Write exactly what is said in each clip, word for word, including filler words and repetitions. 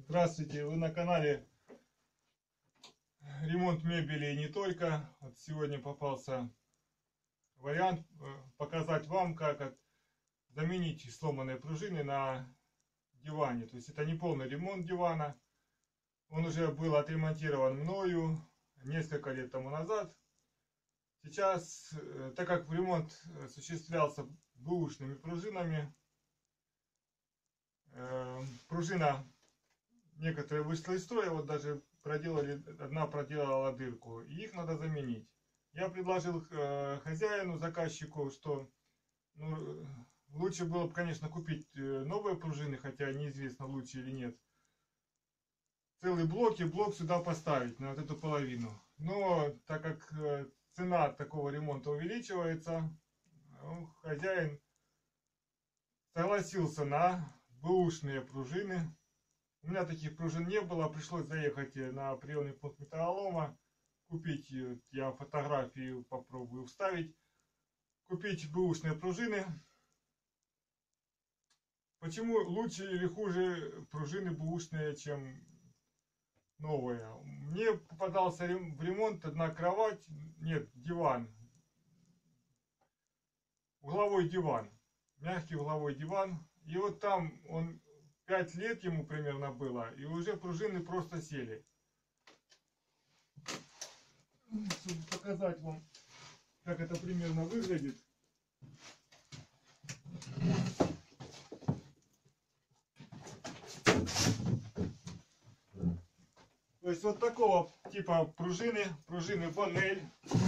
Здравствуйте, вы на канале ремонт мебели и не только. Вот сегодня попался вариант показать вам, как заменить сломанные пружины на диване. То есть это не полный ремонт дивана. Он уже был отремонтирован мною несколько лет тому назад. Сейчас, так как ремонт осуществлялся бэушными пружинами, пружина некоторые вышла из строя, вот даже проделали, одна проделала дырку, и их надо заменить. Я предложил э, хозяину, заказчику, что ну, лучше было бы, конечно, купить новые пружины, хотя неизвестно, лучше или нет. Целый блок и блок сюда поставить, на вот эту половину. Но так как э, цена такого ремонта увеличивается, ну, хозяин согласился на бэушные пружины. У меня таких пружин не было, пришлось заехать на приемный пункт металлолома, купить, я фотографию попробую вставить, купить бэушные пружины. Почему лучше или хуже пружины бэушные, чем новые? Мне попадался в ремонт одна кровать, нет, диван, угловой диван, мягкий угловой диван, и вот там он... пять лет ему примерно было, и уже пружины просто сели. Чтобы показать вам, как это примерно выглядит. То есть вот такого типа пружины, пружины Боннель,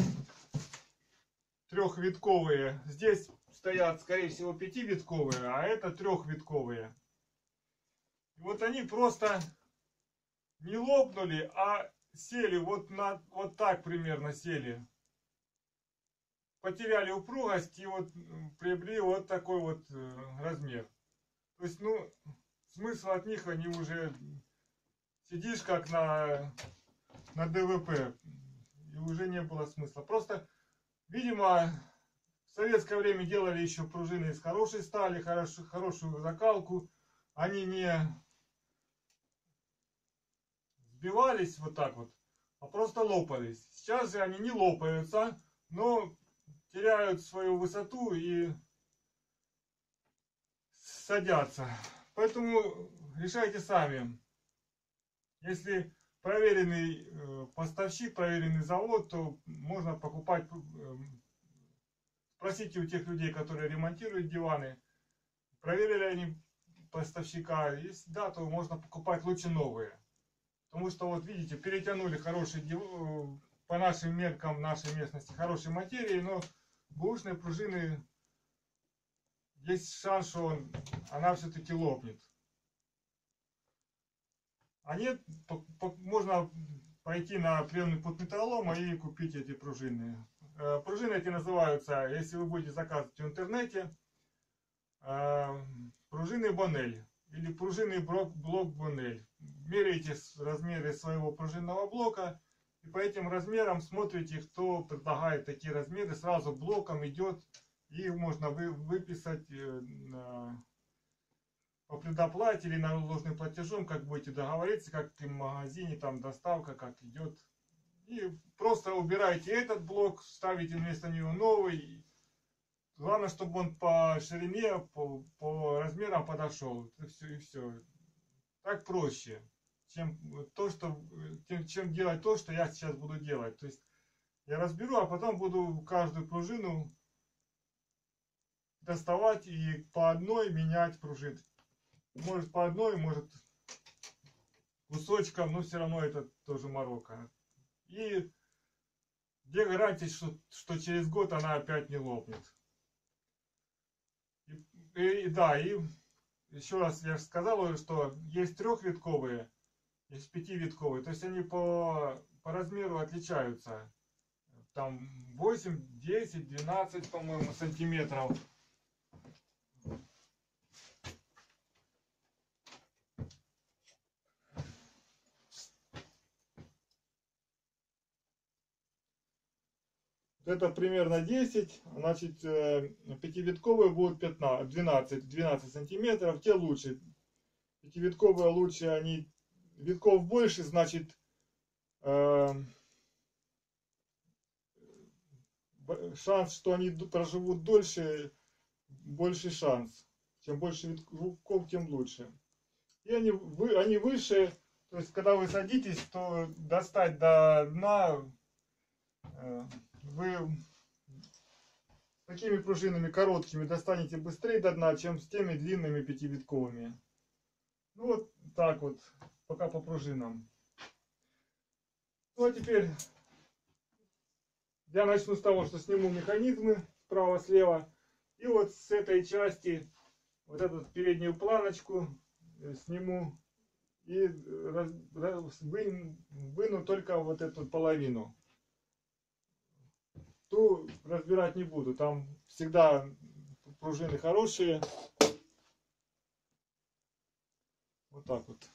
трехвитковые. Здесь стоят, скорее всего, пятивитковые, а это трехвитковые. И вот они просто не лопнули, а сели вот, на, вот так примерно сели. Потеряли упругость и вот приобрели вот такой вот размер. То есть, ну, смысл от них, они уже сидишь как на, на ДВП. И уже не было смысла. Просто, видимо, в советское время делали еще пружины из хорошей стали, хорош, хорошую закалку. Они не... сбивались вот так вот, а просто лопались. Сейчас же они не лопаются, но теряют свою высоту и садятся. Поэтому решайте сами. Если проверенный поставщик, проверенный завод, то можно покупать, спросите у тех людей, которые ремонтируют диваны, проверили они поставщика. Если да, то можно покупать лучше новые. Потому что, вот видите, перетянули хороший, по нашим меркам, в нашей местности, хорошей материи, но бэушные пружины, есть шанс, что он, она все-таки лопнет. А нет, по, по, можно пойти на приемный пункт металлолома и купить эти пружины. Э, пружины эти называются, если вы будете заказывать в интернете, э, пружины Боннель. Или пружинный блок, блок Боннель. Меряете размеры своего пружинного блока и по этим размерам смотрите, кто предлагает такие размеры. Сразу блоком идет, и можно вы, выписать на, по предоплате или наложенным платежом, как будете договориться, как в магазине, там доставка, как идет. И просто убираете этот блок, ставите вместо него новый. Главное, чтобы он по ширине, по, по размерам подошел. И все, и все. Так проще, чем то, что, чем делать то, что я сейчас буду делать. То есть я разберу, а потом буду каждую пружину доставать и по одной менять пружины. Может по одной, может кусочком, но все равно это тоже морока. И где гарантия, что, что через год она опять не лопнет. И, и, да, и еще раз я сказал уже, что есть трехвитковые, есть пятивитковые. То есть они по, по размеру отличаются. Там восемь, десять, двенадцать, по-моему, сантиметров. Это примерно десять, значит, пятивитковые будут пятнадцать, двенадцать, двенадцать сантиметров, те лучше. Пятивитковые лучше, они витков больше, значит, э, шанс, что они проживут дольше, больше шанс. Чем больше витков, тем лучше. И они, вы, они выше, то есть когда вы садитесь, то достать до дна э, вы такими пружинами короткими достанете быстрее до дна, чем с теми длинными пятивитковыми. Ну вот так вот, пока по пружинам. Ну а теперь я начну с того, что сниму механизмы справа-слева. И вот с этой части, вот эту переднюю планочку сниму и раз, раз, выну, выну только вот эту половину. Ту разбирать не буду, там всегда пружины хорошие. Вот так вот.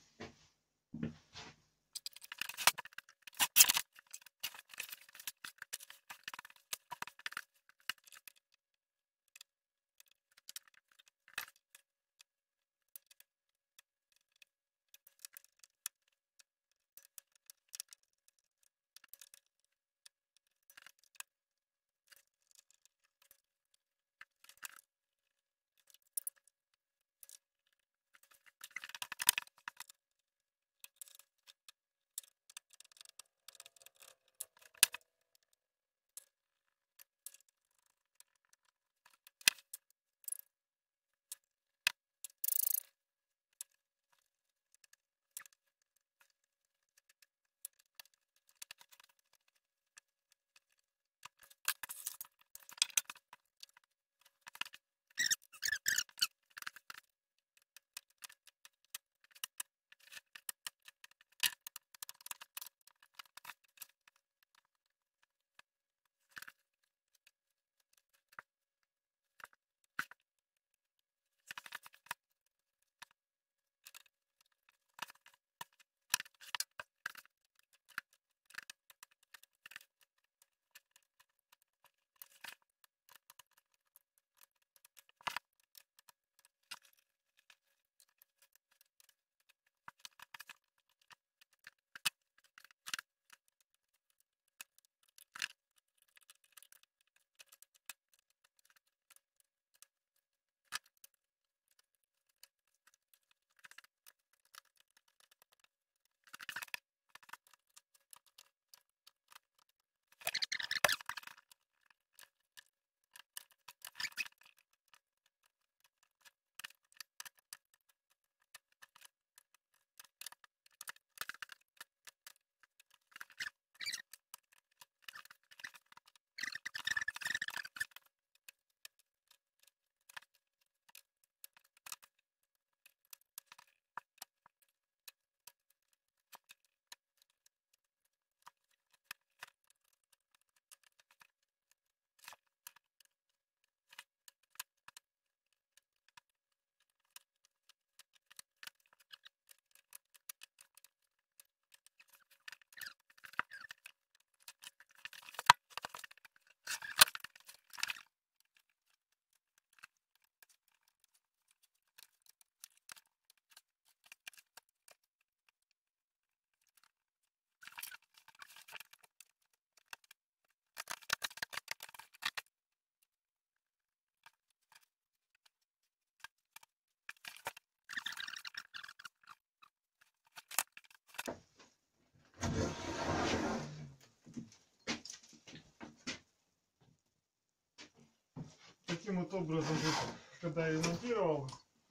Таким вот образом, когда я монтировал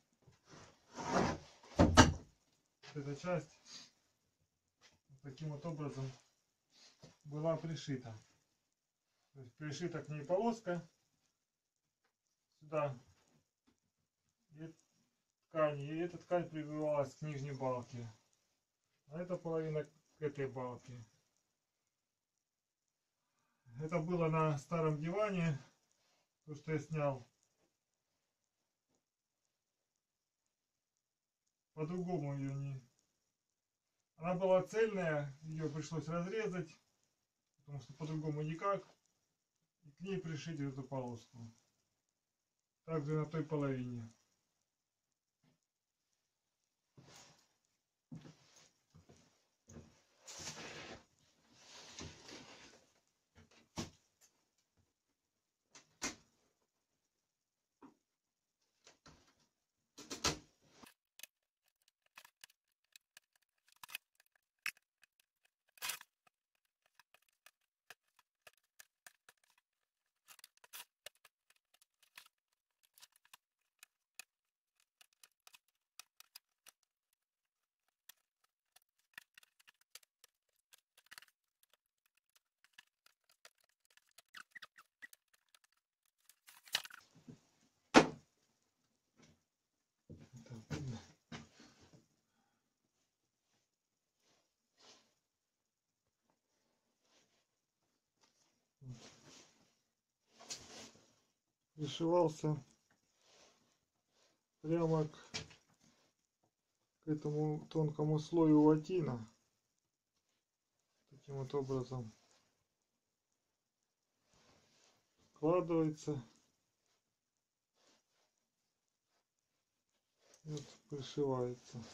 эта часть, таким вот образом была пришита. То есть пришита к ней полоска сюда и ткань, и эта ткань прибивалась к нижней балке, а эта половина к этой балке. Это было на старом диване, то, что я снял. По-другому ее не... Она была цельная, ее пришлось разрезать, потому что по-другому никак. И к ней пришить эту полоску. Также на той половине. пришивался прямо к, к этому тонкому слою ватина. Таким вот образом складывается. И вот пришивается,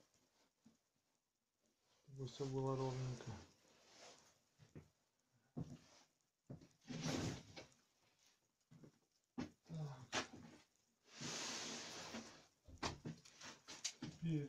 чтобы все было ровненько. Так. Теперь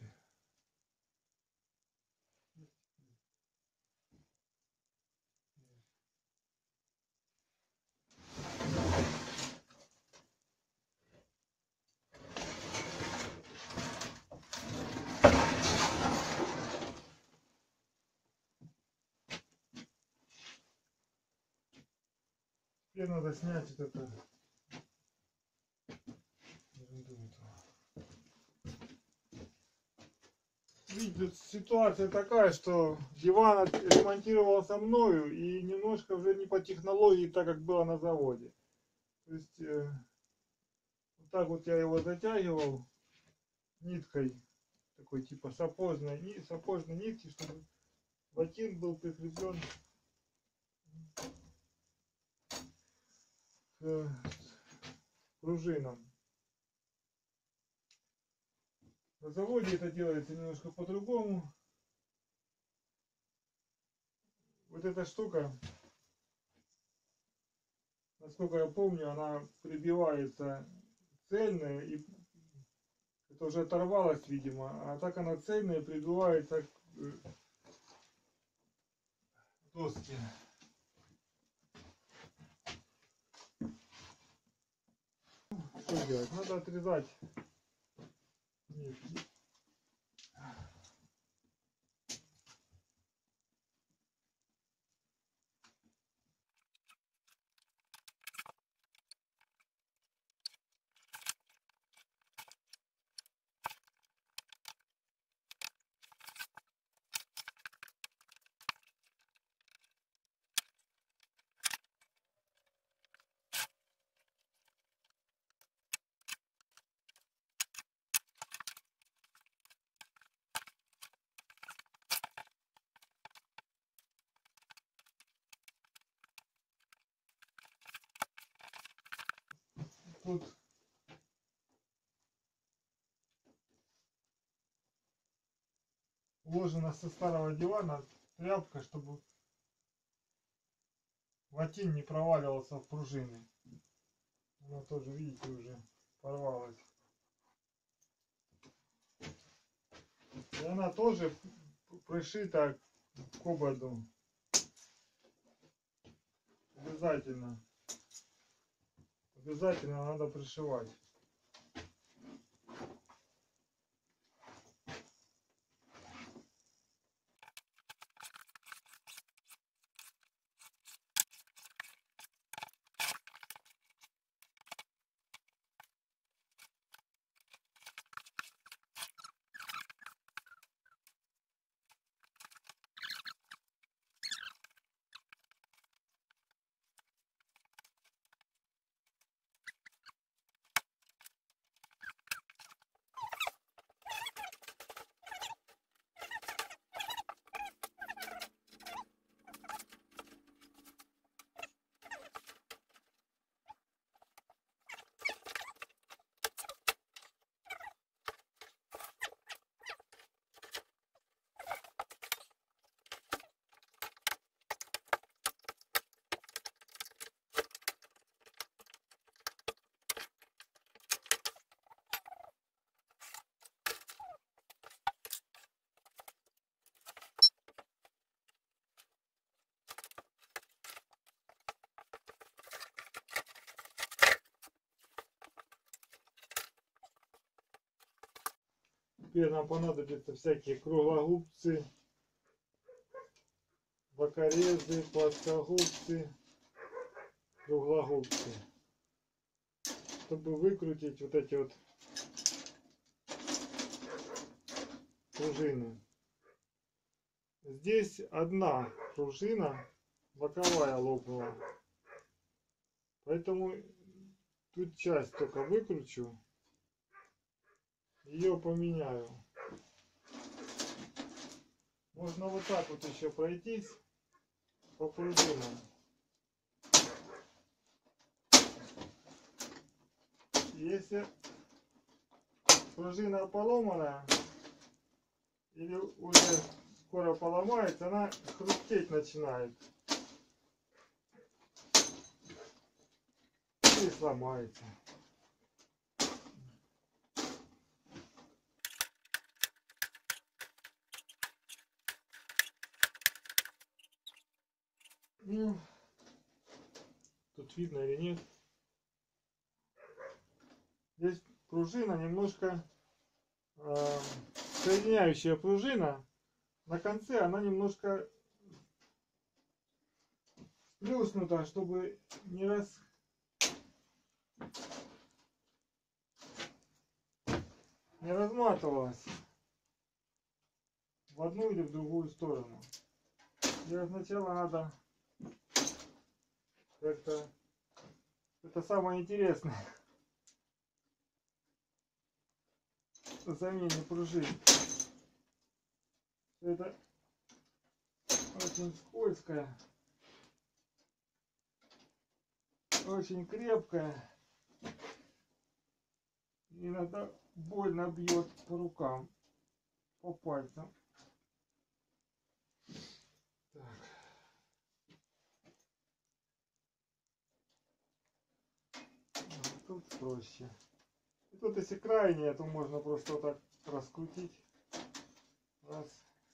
Теперь надо снять вот это. Видите, ситуация такая, что диван ремонтировался мною и немножко уже не по технологии, так как было на заводе. То есть э, вот так вот я его затягивал ниткой, такой типа сапожной, сапожной нитки, чтобы ватин был прикреплен к пружинам. На заводе это делается немножко по-другому. Вот эта штука, насколько я помню, она прибивается цельная, и это уже оторвалось, видимо, а так она цельная прибивается к доске. Что делать? Надо отрезать нитки. Тут уложена со старого дивана тряпка, чтобы ватин не проваливался в пружины. Она тоже, видите, уже порвалась. И она тоже пришита к ободу. Обязательно. Обязательно надо пришивать. Теперь нам понадобятся всякие круглогубцы, бокорезы, плоскогубцы, круглогубцы, чтобы выкрутить вот эти вот пружины. Здесь одна пружина боковая лопнула, поэтому тут часть только выкручу. Ее поменяю. Можно вот так вот еще пройтись по пружинам. Если пружина поломанная или уже скоро поломается, она хрустеть начинает и сломается. Ну, тут видно или нет. Здесь пружина немножко э, соединяющая пружина. На конце она немножко сплюснута, чтобы не раз не разматывалась в одну или в другую сторону. И сначала надо как-то, это самое интересное, замене пружин. Это очень скользкая, очень крепкая. Иногда больно бьет по рукам, по пальцам. Так. Тут проще. И тут если крайнее, то можно просто вот так раскрутить. Раз.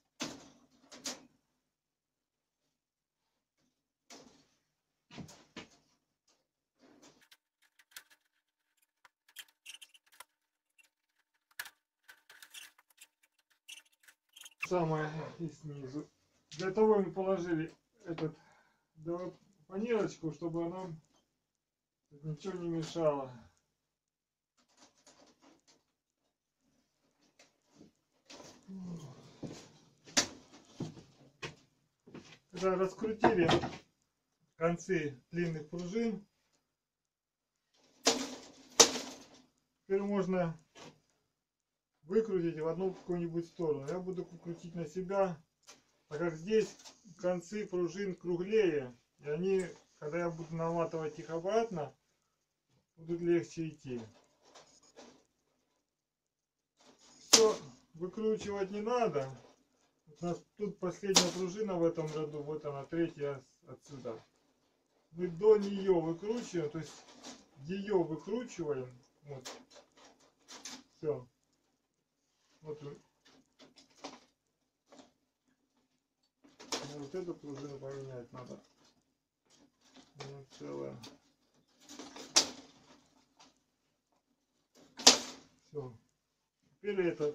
Самое и снизу. Для того мы положили этот фанерочку, чтобы она ничего не мешало. Когда раскрутили концы длинных пружин, теперь можно выкрутить в одну какую-нибудь сторону. Я буду крутить на себя, так как здесь концы пружин круглее, и они, когда я буду наматывать их обратно, будут легче идти. Все выкручивать не надо. У нас тут последняя пружина в этом году, вот она, третья отсюда. Мы до нее выкручиваем, то есть ее выкручиваем. Вот. Все. Вот. Вот эту пружину поменять надо. Вот целая. Все. Теперь это.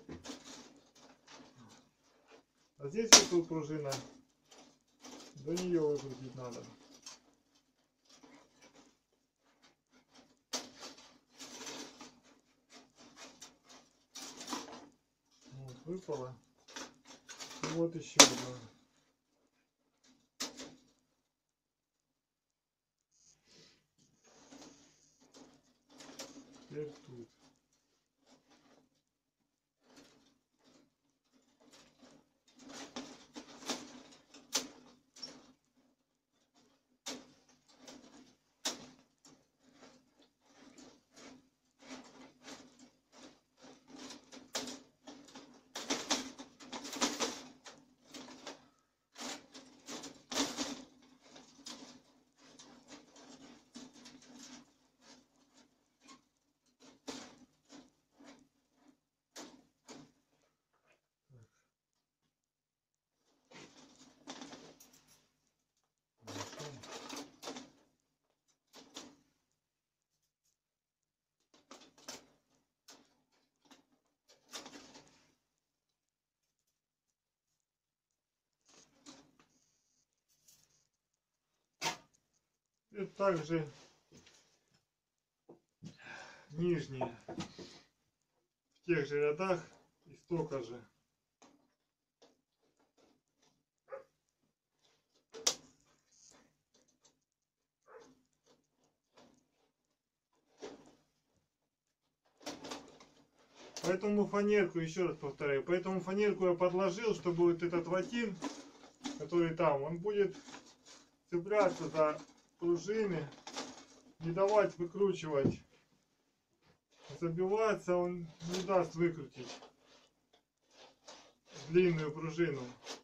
А здесь вот тут пружина. До нее выкрутить надо. Вот, выпало. И вот еще одна. Теперь тут. И также нижние в тех же рядах и столько же. Поэтому фанерку, еще раз повторяю, поэтому фанерку я подложил, чтобы вот этот ватин, который там, он будет цепляться за пружины, не давать выкручивать. Забиваться он не даст выкрутить длинную пружину.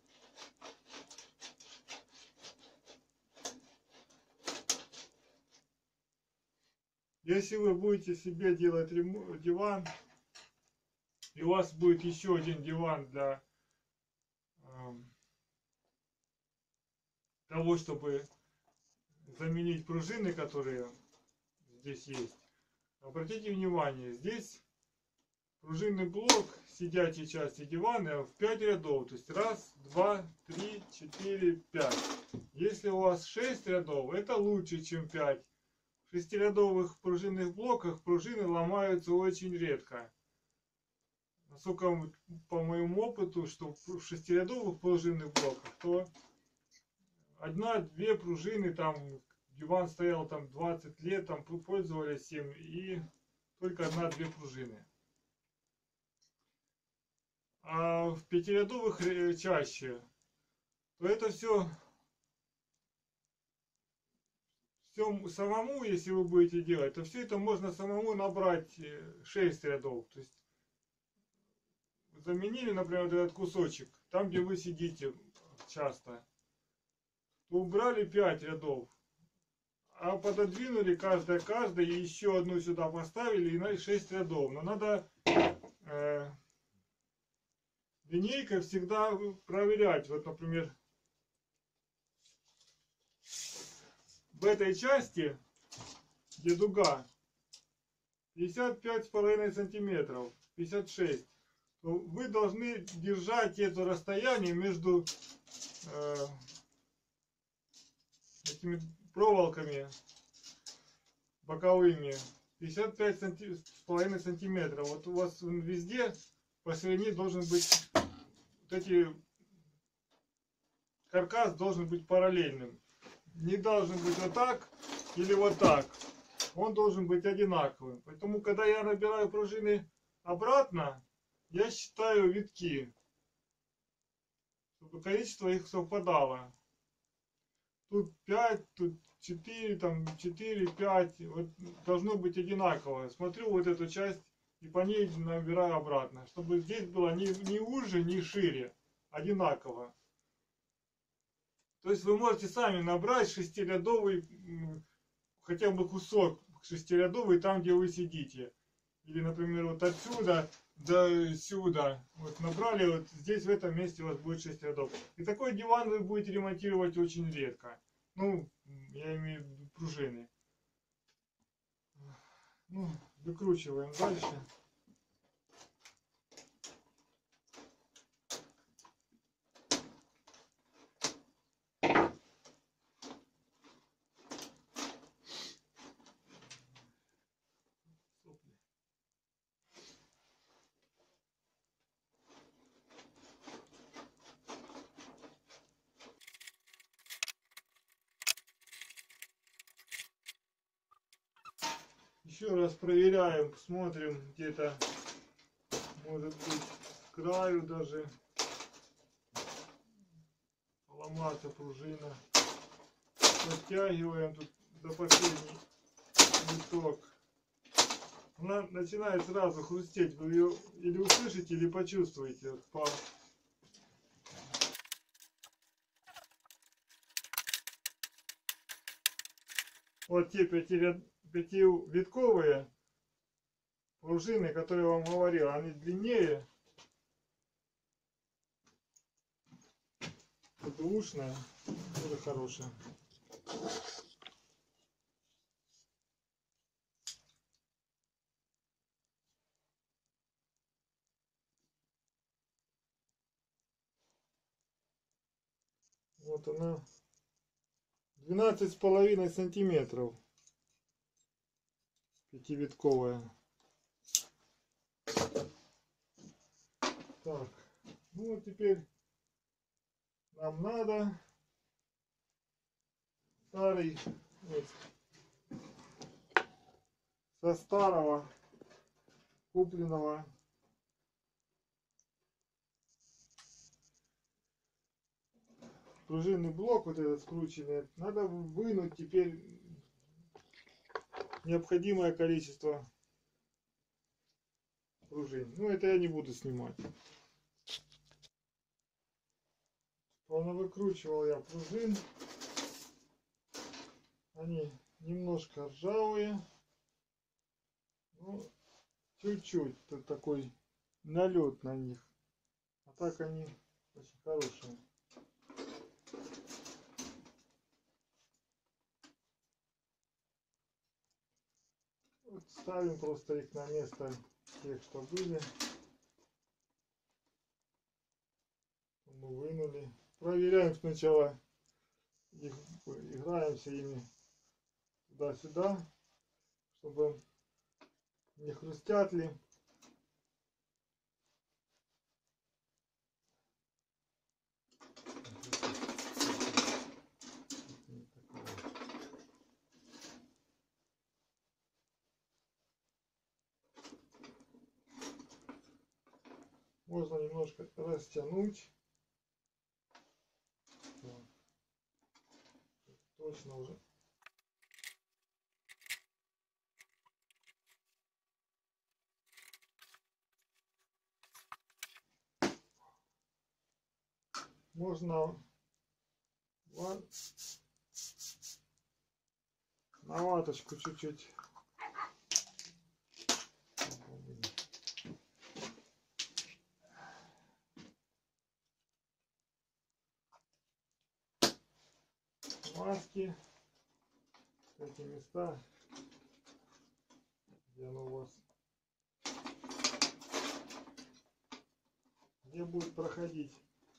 Если вы будете себе делать диван, и у вас будет еще один диван для э, того, чтобы заменить пружины, которые здесь есть, обратите внимание, здесь пружинный блок сидячей части дивана в пять рядов. То есть раз, два, три, четыре, пять. Если у вас шесть рядов, это лучше, чем пять. В шестирядовых пружинных блоках пружины ломаются очень редко. Насколько по моему опыту, что в шестирядовых пружинных блоках, то одна-две пружины, там диван стоял там двадцать лет, там пользовались им, и только одна-две пружины. А в пятирядовых чаще, то это все, все самому, если вы будете делать, то все это можно самому набрать шесть рядов. То есть заменили, например, вот этот кусочек, там где вы сидите часто, то убрали пять рядов, а пододвинули каждое каждое и еще одну сюда поставили, и на шесть рядов. Но надо э, линейкой всегда проверять. Вот, например, в этой части, где дуга пятьдесят пять с половиной сантиметров, пятьдесят шесть, то вы должны держать это расстояние между э, этими проволоками боковыми пятьдесят пять с половиной сантиметров. Вот у вас везде посередине должен быть вот эти, каркас должен быть параллельным. Не должен быть вот так или вот так. Он должен быть одинаковым. Поэтому, когда я набираю пружины обратно, я считаю витки, чтобы количество их совпадало. Тут пять, тут четыре, там четыре, пять. Вот должно быть одинаково. Смотрю вот эту часть и по ней набираю обратно. Чтобы здесь было ни, ни уже, ни шире. Одинаково. То есть вы можете сами набрать шестирядовый, хотя бы кусок шестирядовый там, где вы сидите. Или, например, вот отсюда до сюда. Вот набрали, вот здесь в этом месте у вас будет шесть рядов. И такой диван вы будете ремонтировать очень редко. Ну, я имею в виду пружины. Ну, выкручиваем дальше. Еще раз проверяем, смотрим, где-то, может быть, с краю даже ломаться пружина. Подтягиваем тут до последний виток. Она начинает сразу хрустеть. Вы ее или услышите, или почувствуете. По... Вот те пяти, пятивитковые пружины, которые я вам говорил, они длиннее. Двушная, тоже хорошая. Вот она, двенадцать с половиной сантиметров, пятивитковая. Так, ну вот теперь нам надо старый, вот, со старого купленного пружинный блок, вот этот скрученный, надо вынуть теперь необходимое количество пружин. Ну, это я не буду снимать. Выкручивал я пружин. Они немножко ржавые. Ну, чуть-чуть. Тут такой налет на них. А так они очень хорошие. Вот ставим просто их на место тех, что были. Мы вынули. Проверяем сначала. Их, играемся ими туда-сюда, чтобы не хрустят ли. Можно немножко растянуть. Вот. Точно уже. Можно на ваточку чуть-чуть. Маски. Эти места, где оно у вас, где будет проходить.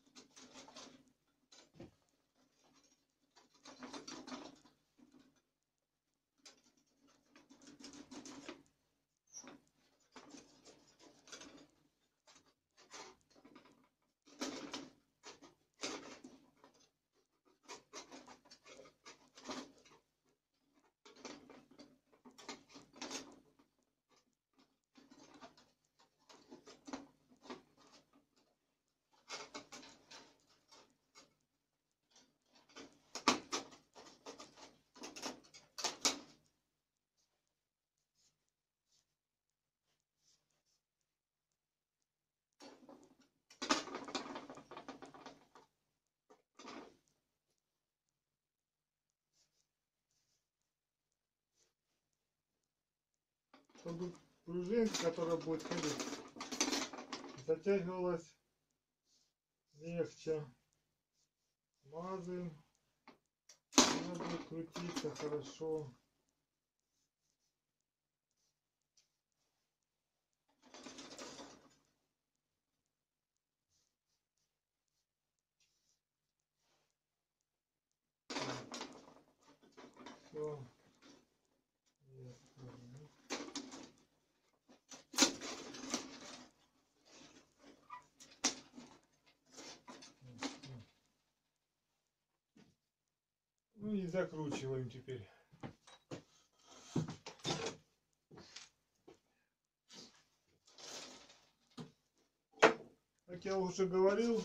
Чтобы пружинка, которая будет ходить, затягивалась легче. Смазываем. Она будет крутиться хорошо. Все. Ну и закручиваем теперь. Как я уже говорил,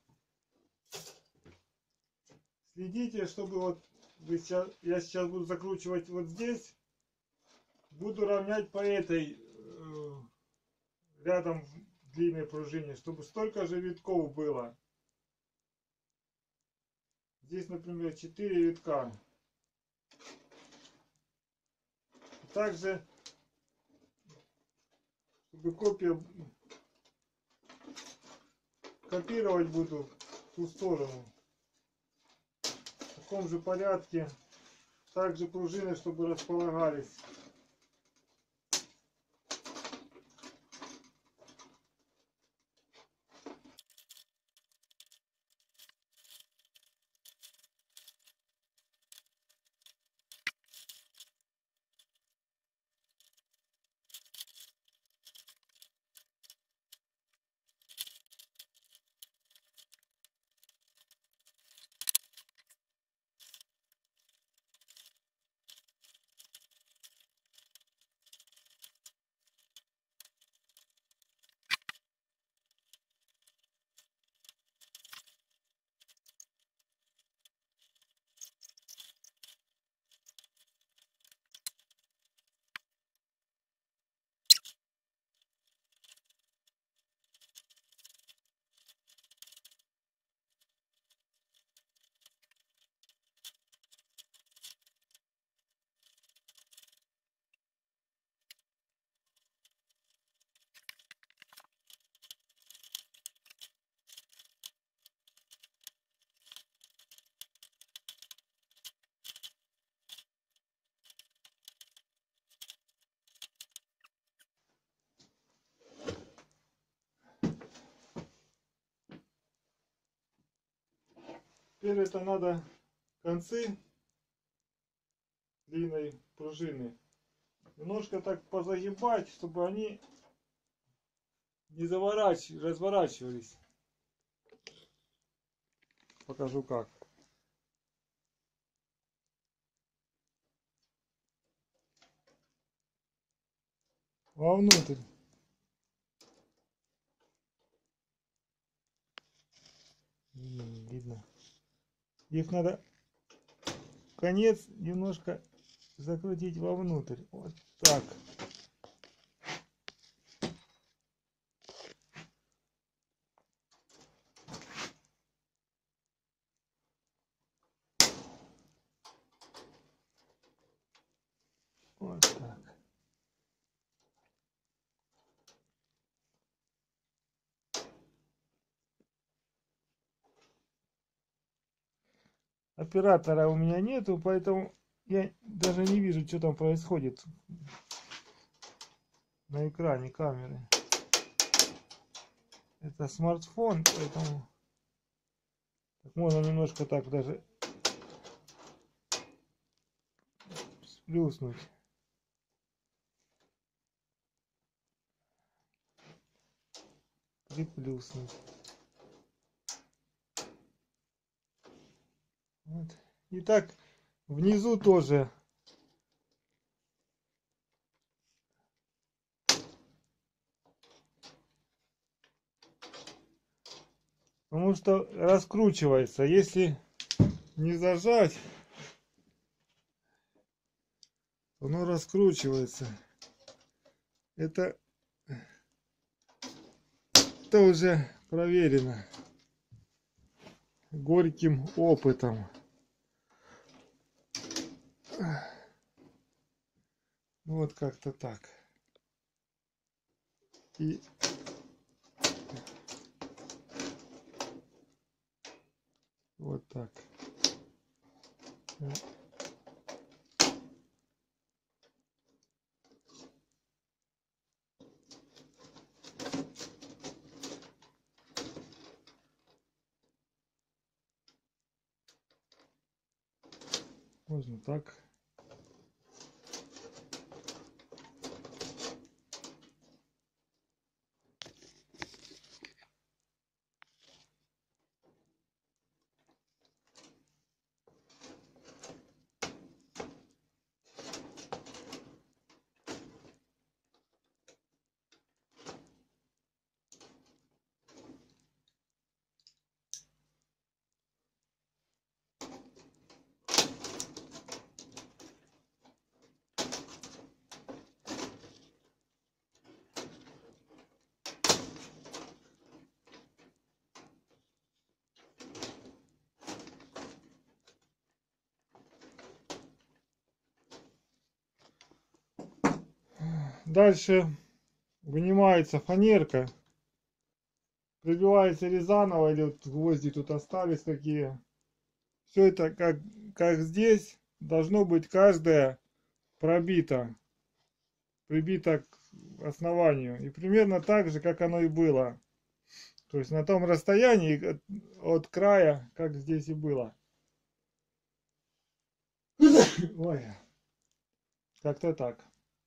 следите, чтобы вот вы сейчас, я сейчас буду закручивать вот здесь, буду равнять по этой э, рядом длинной пружине, чтобы столько же витков было. Здесь, например, четыре витка. Также, чтобы копия, копировать буду в ту сторону. В таком же порядке. Также пружины, чтобы располагались. Теперь это надо концы длинной пружины немножко так позагибать, чтобы они не заворачивались, разворачивались. Покажу как. Вовнутрь. Видно. Их надо конец немножко закрутить вовнутрь. Вот так. Вот так. Оператора у меня нету, поэтому я даже не вижу, что там происходит на экране камеры. Это смартфон, поэтому так можно немножко так даже сплюснуть. Приплюснуть. Вот. И так внизу тоже. Потому что раскручивается. Если не зажать, оно раскручивается. Это, это уже проверено горьким опытом. Вот как-то так. И вот так. Можно так. Дальше вынимается фанерка, прибивается резаново, или вот гвозди тут остались какие. Все это как, как здесь должно быть каждое пробито, прибито к основанию. И примерно так же, как оно и было. То есть на том расстоянии от, от края, как здесь и было. Ой, как-то так.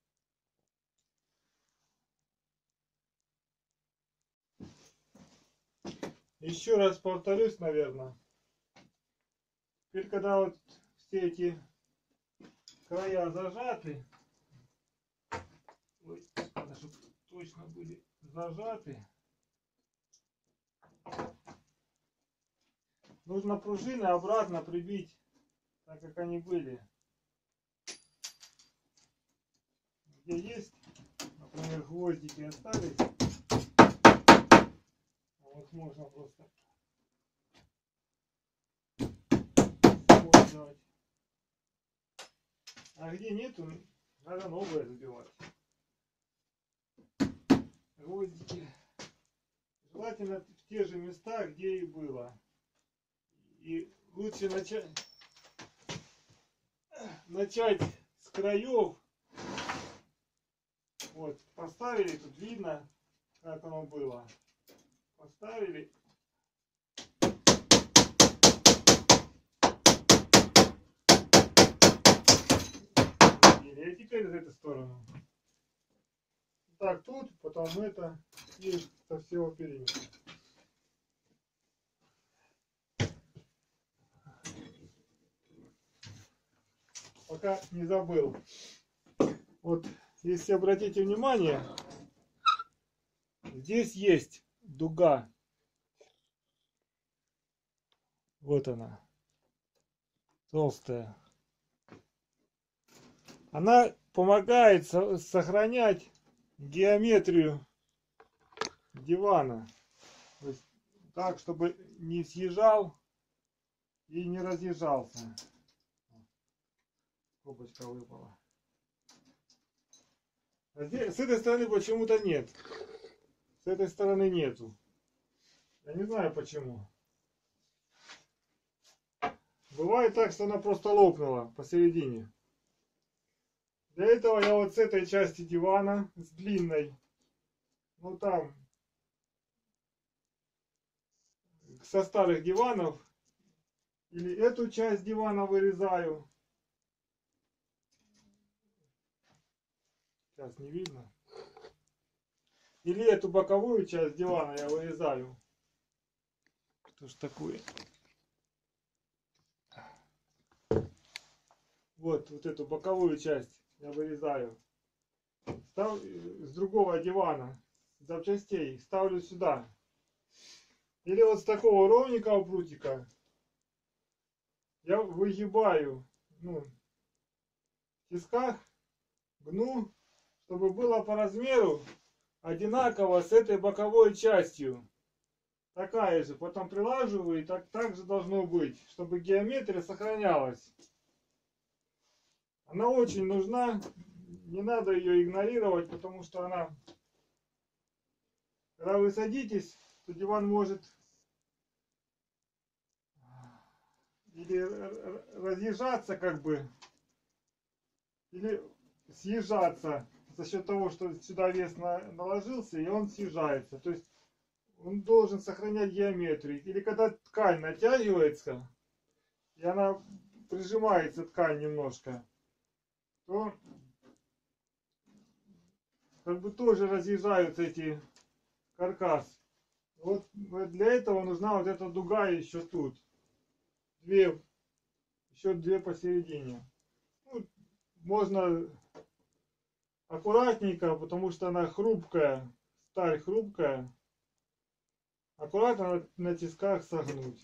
Еще раз повторюсь, наверное. Теперь, когда вот все эти края зажаты, ой, надо, чтобы точно были зажаты, нужно пружины обратно прибить, так как они были. Где есть, например, гвоздики остались, вот можно просто сделать. А где нету, надо новое забивать. Гвоздики желательно в те же места, где и было. И лучше начать начать с краев. Вот, поставили, тут видно, как оно было. Поставили. теперь в эту сторону. Так, тут, потом это, и со всего периметра. Пока не забыл. Вот, если обратите внимание, здесь есть дуга. Вот она. Толстая. Она помогает со- сохранять геометрию дивана. То есть, так, чтобы не съезжал и не разъезжался. Скобочка выпала. А здесь, с этой стороны почему-то нет. С этой стороны нету. Я не знаю почему. Бывает так, что она просто лопнула посередине. Для этого я вот с этой части дивана, с длинной, ну там, со старых диванов, или эту часть дивана вырезаю. Сейчас не видно. Или эту боковую часть дивана я вырезаю. Что ж такое? Вот, вот эту боковую часть я вырезаю. Став... С другого дивана, запчастей, ставлю сюда. Или вот с такого ровненького прутика я выгибаю, ну, в тисках, гну, чтобы было по размеру одинаково с этой боковой частью. Такая же. Потом прилаживаю, и так, так же должно быть, чтобы геометрия сохранялась. Она очень нужна, не надо ее игнорировать, потому что она, когда вы садитесь, то диван может или разъезжаться как бы, или съезжаться за счет того, что сюда вес на, наложился, и он съезжается. То есть он должен сохранять геометрию. Или когда ткань натягивается, и она прижимается, ткань немножко, то как бы тоже разъезжаются эти каркас. Вот для этого нужна вот эта дуга еще тут. Две, еще две посередине. Ну, можно аккуратненько, потому что она хрупкая, сталь хрупкая. Аккуратно на тисках согнуть.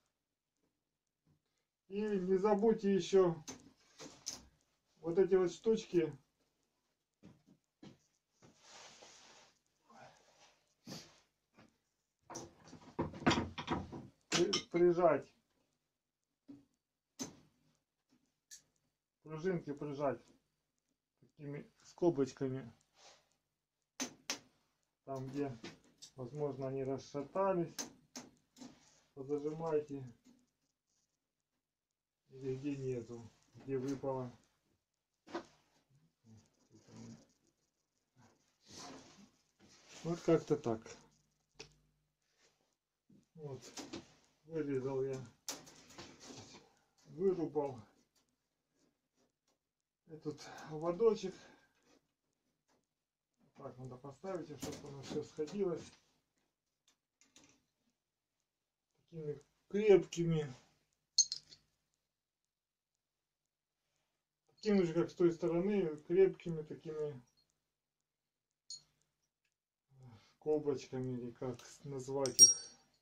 И не забудьте еще вот эти вот штучки прижать. Пружинки прижать такими скобочками. Там, где, возможно, они расшатались, позажимайте. Или где нету, где выпало. Вот как-то так. Вот. Вырезал я. Вырубал этот ободочек. Так, надо поставить, чтобы оно все сходилось. Такими крепкими. Такими же, как с той стороны, крепкими такими колбочками, или как назвать их.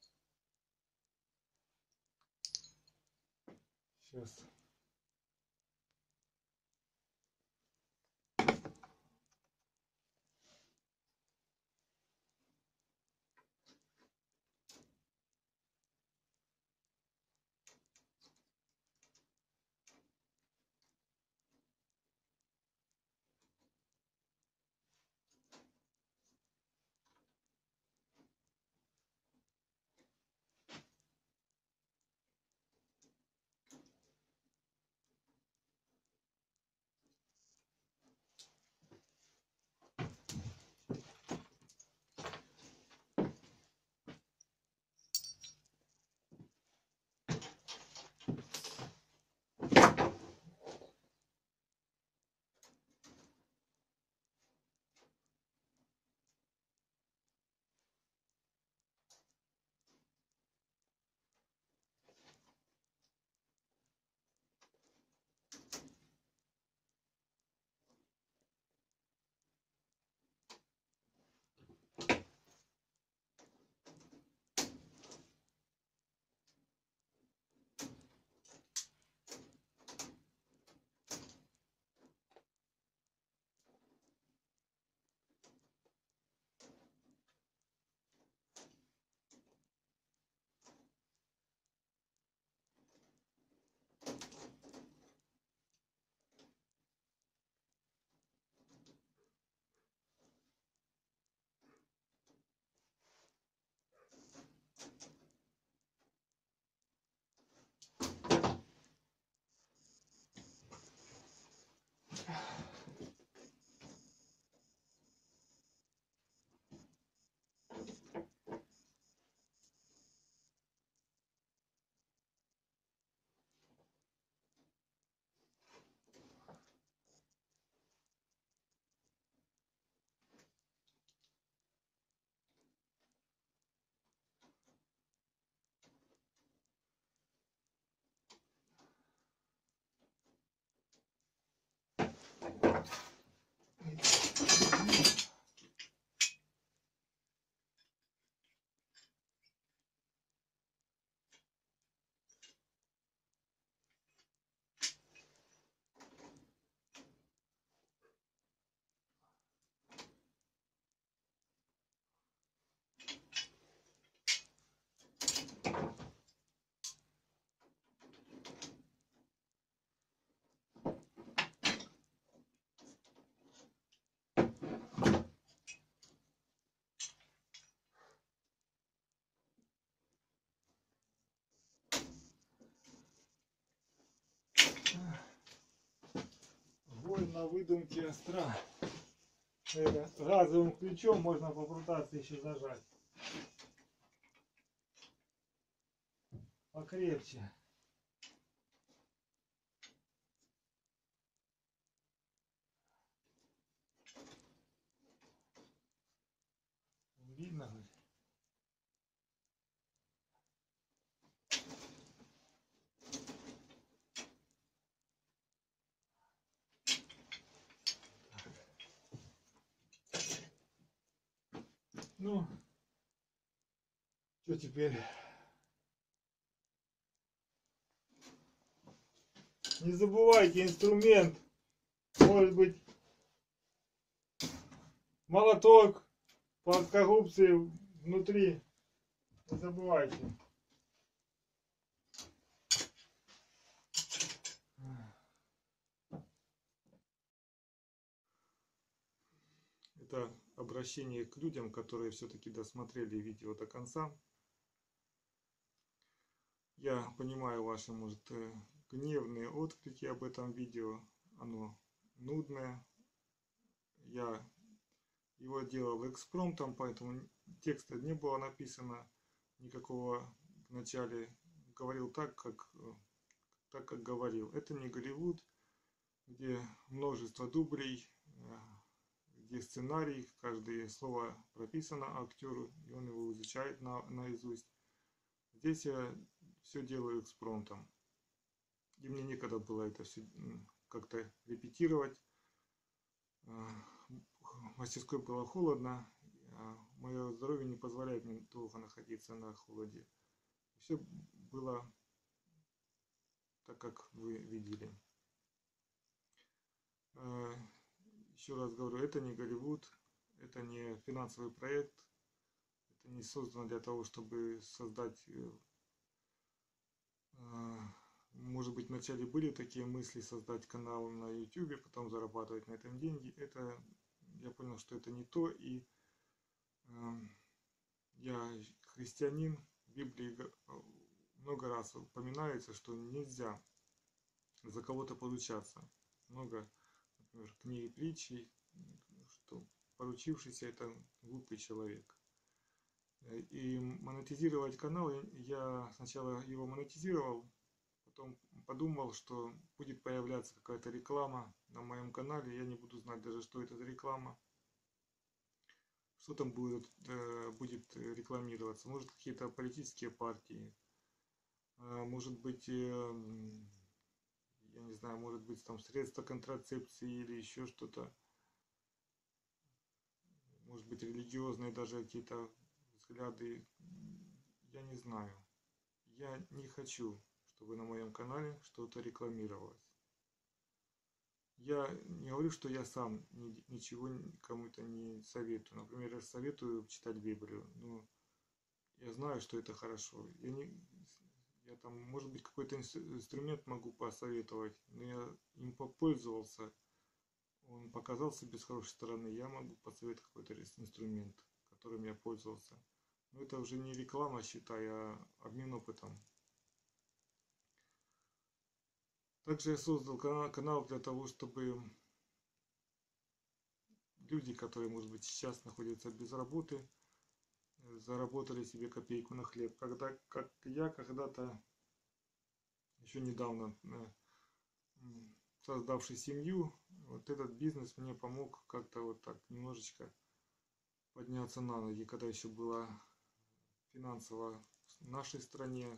Сейчас. на выдумке остра. Это, газовым ключом можно попытаться еще зажать. Покрепче. Видно? Ну, что теперь? Не забывайте, инструмент может быть молоток, плоскогубцы внутри. Не забывайте. Это обращение к людям, которые все-таки досмотрели видео до конца. Я понимаю ваши, может, гневные отклики об этом видео. Оно нудное. Я его делал экспромтом, поэтому текста не было написано никакого в начале. Говорил так, как, так, как говорил. Это не Голливуд, где множество дублей, где сценарий, каждое слово прописано актеру, и он его изучает на, наизусть. Здесь я все делаю экспромтом. И мне некогда было это все как-то репетировать. В мастерской было холодно. Мое здоровье не позволяет мне долго находиться на холоде. Все было так, как вы видели. Еще раз говорю, это не Голливуд, это не финансовый проект, это не создано для того, чтобы создать... Может быть, вначале были такие мысли создать канал на ютубе, потом зарабатывать на этом деньги. Это, я понял, что это не то, и я христианин, в Библии много раз упоминается, что нельзя за кого-то поручаться. Много, например, книги притчи, что поручившийся — это глупый человек. И монетизировать канал, я сначала его монетизировал, потом подумал, что будет появляться какая-то реклама на моем канале, я не буду знать даже, что это за реклама. Что там будет, будет рекламироваться? Может, какие-то политические партии, может быть, я не знаю, может быть, там средства контрацепции или еще что-то. Может быть, религиозные даже какие-то взгляды. Я не знаю. Я не хочу, чтобы на моем канале что-то рекламировалось. Я не говорю, что я сам ничего кому-то не советую. Например, я советую читать Библию. Но я знаю, что это хорошо. Я, не, я там, может быть, какой-то инструмент могу посоветовать, но я им попользовался. Он показался без хорошей стороны. Я могу посоветовать какой-то инструмент, которым я пользовался. Но это уже не реклама, считай, а обмен опытом. Также я создал канал для того, чтобы люди, которые, может быть, сейчас находятся без работы, заработали себе копейку на хлеб. Когда, как я когда-то, еще недавно создавший семью, вот этот бизнес мне помог как-то вот так немножечко подняться на ноги, когда еще было финансово в нашей стране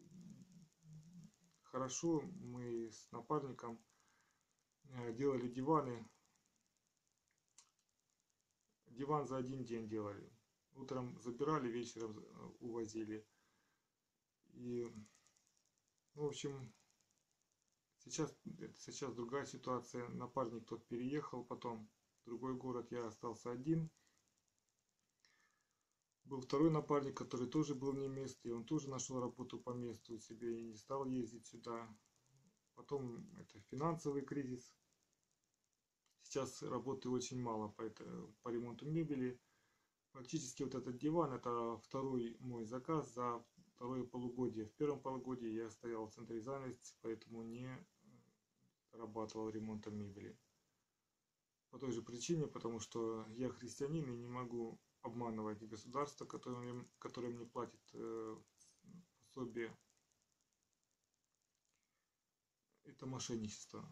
хорошо. Мы с напарником делали диваны. Диван за один день делали. Утром забирали, вечером увозили. И, в общем, сейчас, сейчас другая ситуация. Напарник тот переехал, потом в другой город, я остался один. Был второй напарник, который тоже был не мест, и он тоже нашел работу по месту себе и не стал ездить сюда. Потом это финансовый кризис. Сейчас работы очень мало по, это, по ремонту мебели. Практически вот этот диван — это второй мой заказ за второе полугодие. В первом полугодии я стоял в центре занятости, поэтому не зарабатывал ремонтом мебели. по той же причине, потому что я христианин и не могу обманывать государство, которое, которое мне платит э, пособие. Это мошенничество.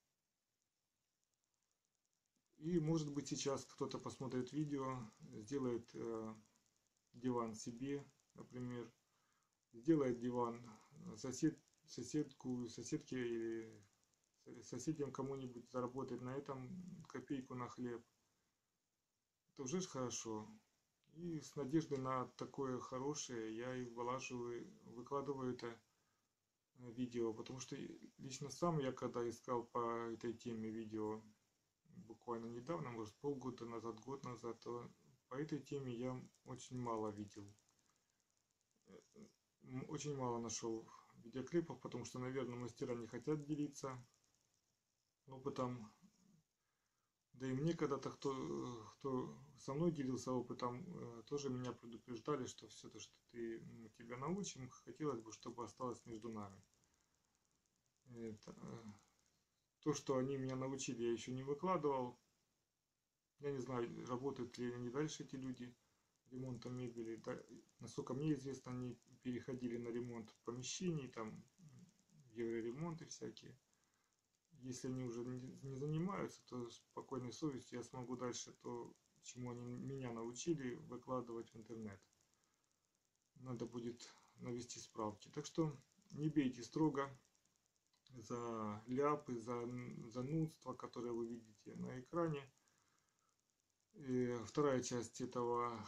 И может быть сейчас кто-то посмотрит видео, сделает э, диван себе, например, сделает диван сосед, соседку, соседке или соседям кому-нибудь, заработает на этом копейку на хлеб. Это уже хорошо. И с надеждой на такое хорошее я и вылаживаю, выкладываю это видео, потому что лично сам я, когда искал по этой теме видео, буквально недавно, может полгода назад, год назад, то по этой теме я очень мало видел. Очень мало нашел видеоклипов, потому что, наверное, мастера не хотят делиться опытом. Да и мне когда-то кто, кто со мной делился опытом, тоже меня предупреждали, что все то, что ты, мы тебя научим, хотелось бы, чтобы осталось между нами. Это, то, что они меня научили, я еще не выкладывал. Я не знаю, работают ли они дальше, эти люди, ремонтом мебели. Да, насколько мне известно, они переходили на ремонт помещений, там, евроремонты всякие. Если они уже не занимаются, то спокойной совестью я смогу дальше то, чему они меня научили, выкладывать в интернет. Надо будет навести справки. Так что не бейте строго за ляпы, за занудство, которое вы видите на экране. И вторая часть этого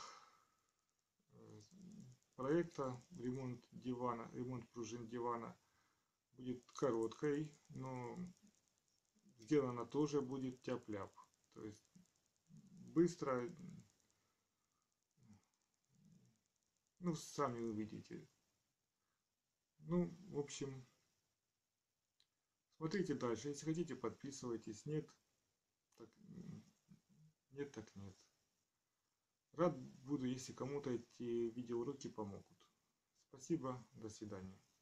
проекта, ремонт дивана, ремонт пружин дивана, будет короткой, но сделано тоже будет тяп-ляп. То есть быстро, ну, сами увидите. Ну, в общем, смотрите дальше. Если хотите, подписывайтесь. Нет, так нет, так нет. Рад буду, если кому-то эти видеоуроки помогут. Спасибо, до свидания.